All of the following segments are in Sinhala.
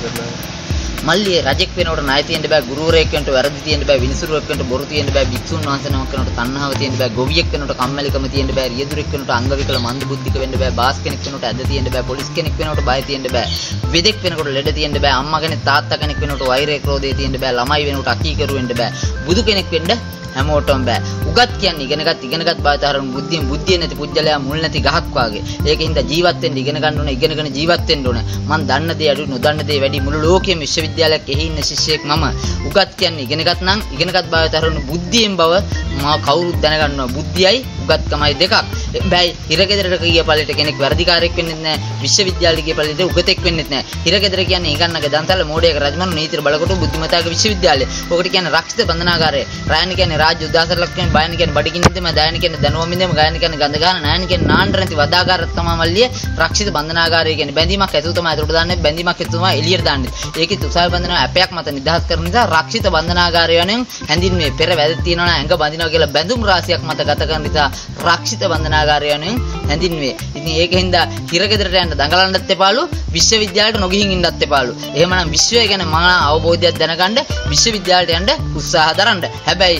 මල්ලියේ රජෙක් වෙනකොට ණය තියෙන්න බෑ, ගුරුවරයෙක් වෙනකොට වැරදි තියෙන්න බෑ, විනිසුරුවෙක් වෙනකොට බොරු තියෙන්න බෑ, භික්ෂුන් වහන්සේ නමක් වෙනකොට තණ්හාව තියෙන්න බෑ, ගොවියෙක් වෙනකොට කම්මැලිකම තියෙන්න බෑ, රියදුරෙක් වෙනකොට අංගවිකල මන්දබුද්ධික වෙන්න බෑ, බාස් කෙනෙක් වෙනකොට ඇද තියෙන්න බෑ, පොලිස් කෙනෙක් වෙනකොට බය තියෙන්න බෑ, වෙදෙක් වෙනකොට ලෙඩ තියෙන්න බෑ, අම්මා කෙනෙක් තාත්තා කෙනෙක් වෙනකොට වෛරය ක්‍රෝධය තියෙන්න බෑ, ළමයි වෙනකොට අකීකරු වෙන්න බෑ, බුදු කෙනෙක් වෙන්න හැමෝටම බෑ. උගත් කියන්නේ ඉගෙනගත් භාවිතහරන බුද්ධිය නැති පුජ්‍යලයා මුල් නැති ගහක් වාගේ. ඒකින්ද ජීවත් වෙන්න ඉගෙන ගන්න ඕන, ඉගෙනගෙන ජීවත් වෙන්න ඕන. මම දන්න දේ අඩු නොදන්න දේ වැඩි මුළු ලෝකෙම විශ්වවිද්‍යාලයක් එහි ඉන්න ශිෂ්‍යයෙක් මම. උගත් කියන්නේ ඉගෙනගත් භාවිතහරන බුද්ධියෙන් බව මම කවුරුත් දැනගන්නවා. බුද්ධියයි උගත්කමයි දෙකක්. හැබැයි හිරගෙදරට ගිය පළේට කෙනෙක් වැඩිකාරයෙක් වෙන්නේ නැහැ. විශ්වවිද්‍යාලෙට ගිය පළේට උගතෙක් වෙන්නේ නැහැ. හිරගෙදර කියන්නේ ඊගන්නගේ දන්තල මෝඩයක රජමනු නීතිර බලකොට බුද්ධිමතාගේ විශ්වවිද්‍යාලය. ඔකට කියන්නේ රක්ෂිත බන්ධනාගාරය. රායන කියන්නේ රාජ්‍ය උදාසරලක් කියන්නේ බයන කියන්නේ බඩගින්නෙම, දායන කියන්නේ දනුවම් මින්දෙම, ගායන කියන්නේ ගඳ ගන්න, නායන කියන්නේ නාන්න නැති වදාගාරයක් තමයි මල්ලියේ රක්ෂිත බන්ධනාගාරය කියන්නේ. බැඳීමක් ඇතුළු තමයි ඒකට දාන්නේ, බැඳීමක් ඇතුළු තමයි එළියට දාන්නේ. ඒකේ තුසාව බන්ධනාව අපයක් මත නිදහස් කරන නිසා රක්ෂිත බන්ධනාගාරය යන හැඳින්වීමේ පෙර වැද තියනවා නම් ඇඟ බඳිනවා කියලා බැඳුම් රාශියක් මත ගත කරන නිසා රක්ෂිත බන්ධනාගාරය යන හැඳින්වේ. ඉතින් ඒකෙන්ද හිරගෙදරට යන්න දඟලන්නත් එපාලු, විශ්වවිද්‍යාලයට නොගිහින් ඉන්නත් එපාලු. එහෙමනම් විශ්වය ගැන මහා අවබෝධයක් දැනගන්න විශ්වවිද්‍යාලයට යන්න උත්සාහ දරන්න. හැබැයි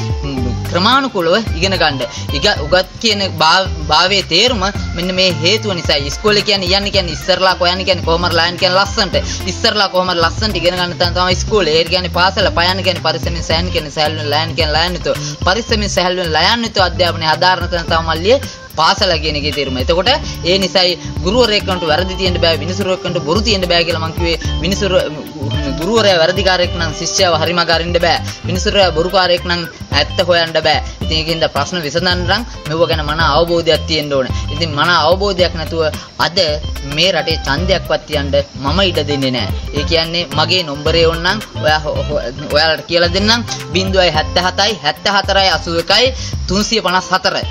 ක්‍රමානුකූලව ඉගෙන ගන්න. උගත් කියන භාවයේ තේරුම මෙන්න මේ හේතුව නිසා. ඉස්කෝලේ කියන්නේ ඉස්සරලා කොයන්නේ කියන්නේ කොහමද ලයන් කියන්නේ ලස්සනට. ඉස්සරලා කොහමද ලස්සනට ඉගෙන ගන්න තමයි ඉස්කෝලේ. ඒ කියන්නේ පාසල, පයන්න කියන්නේ පරිස්සමෙන්, සෑන් කියන්නේ සෑල්ලුවෙන්, ලයන් කියන්නේ ලයන්විතෝ. පරිස්සමෙන් සෑල්ලුවෙන් ලයන්විතෝ අධ්‍යාපනයේ ආධාරණ තැන තමයි මල්ලියේ පාසල කියන එකේ තේරුම. එතකොට ඒ නිසායි ගුරුවරයෙක් කෙනෙකුට වැරදි තියෙන්න බෑ, විනිසුරුවෙක් කෙනෙකුට බොරු තියෙන්න බෑ කියලා මම කිව්වේ. ගුරුවරයා වැරදිකාරයෙක් නම් ශිෂ්‍යයව හරිම ගරින්න බෑ. විනිසුරුවා බොරුකාරයෙක් නම් ඇත්ත හොයන්න බෑ. ඉතින් ඒකින්ද ප්‍රශ්න විසඳන්න නම් මෙව ගැන මන අවබෝධයක් තියෙන්න ඕනේ. ඉතින් මන අවබෝධයක් නැතුව අද මේ රටේ ඡන්දයක්වත් තියන්න මම ඉඩ දෙන්නේ නැහැ. ඒ කියන්නේ මගේ නම්බරේ ඕනනම් ඔයාලට කියලා දෙන්නම් 077යි 74යි 81යි 354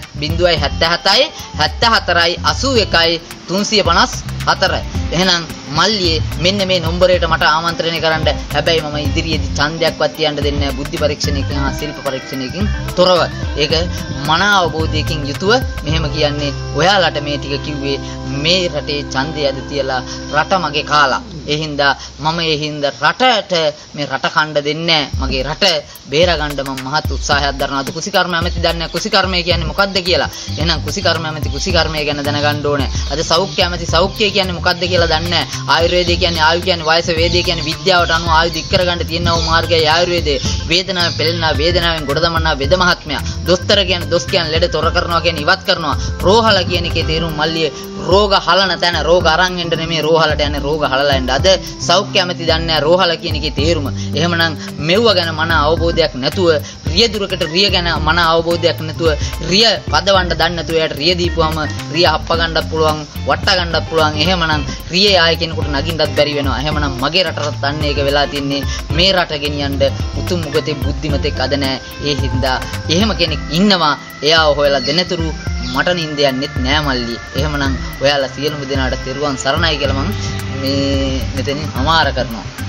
077යි 74යි 81යි 354. එහෙනම් මල්ලියේ මෙන්න මේ නම්බරයට මට ආමන්ත්‍රණය කරන්න. හැබැයි මම ඉදිරියේදී ඡන්දයක්වත් තියන්න දෙන්නේ නැහැ, බුද්ධි පරීක්ෂණයකින් හා ශිල්ප පරීක්ෂණයකින් තොරව. ඒක මන අවබෝධයකින් යුතුව මෙහෙම කියන්නේ. ඔයාලට මේ ටික කිව්වේ මේ රටේ ඡන්දය අද තියලා රට මගේ කාලා. ඒ හින්දා රටට මේ රට කණ්ඩ දෙන්නේ නැහැ. මගේ රට බේරගන්න මම මහත් උත්සාහයක් දරනවා. අද කුසිකර්ම ඇමති දන්නේ නැහැ කුසිකර්මය කියන්නේ මොකක්ද කියලා. එහෙනම් කුසිකර්ම ඇමති කුසිකර්මය ගැන දැනගන්න ඕනේ. අද සෞඛ්‍ය ඇමති සෞඛ්‍ය කියන්නේ මොකක්ද කියලා දන්නේ නැහැ. ආයුර්වේදය කියන්නේ ආයු කියන්නේ වයස, වේදය කියන්නේ විද්‍යාවට අනුව ආයු දික් කරගන්න තියෙන වූ මාර්ගයයි ආයුර්වේදය. වේදනාවෙන් පෙළෙනා, වේදනාවෙන් ගොඩ දමන්නා වේද මහත්මයා. දොස්තර කියන්නේ දොස් කියන්නේ ලෙඩ තොර කරනවා කියන්නේ ඉවත් කරනවා. රෝහල කියන එකේ තේරුම මල්ලියේ රෝග හලන තැන, රෝග අරන් එන්න නෙමෙයි රෝහලට යන්නේ, රෝග හලලා එන්න. අද සෞඛ්‍ය ඇමති දන්නේ නැහැ රෝහල කියන එකේ තේරුම. එහෙමනම් මෙව්ව ගැන මන අවබෝධයක් නැතුව, රියදුරකට රිය ගැන මන අවබෝධයක් නැතුව, රිය පදවන්න දන්නේ නැතුව එයාට රිය දීපුවම රිය හප්ප ගන්නත් පුළුවන්, වට්ට ගන්නත් පුළුවන්. එහෙමනම් රිය ආය කෙනෙකුට නගින්නත් බැරි වෙනවා. එහෙමනම් මගේ රටට අන්න ඒක වෙලා තින්නේ. මේ රට ගෙනියන්න උතුම් උගතේ බුද්ධිමතෙක් අද නැහැ. ඒ හින්දා එහෙම කෙනෙක් ඉන්නවා, එයාව හොයලා දෙනතුරු මට නින්ද යන්නෙත් නෑ මල්ලි. එහෙමනම් ඔයාලා සියලුම දෙනාට තෙරුවන් සරණයි කියලා මම මෙතනින් අමාර කරනවා.